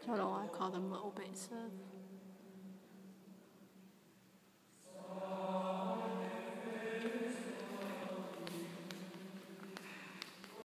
don't know why I call them little bits of